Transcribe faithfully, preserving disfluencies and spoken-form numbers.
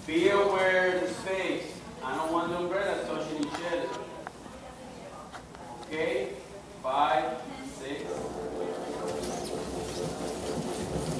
Be aware of the space. I don't want the umbrella touching each other. Okay? Five, six.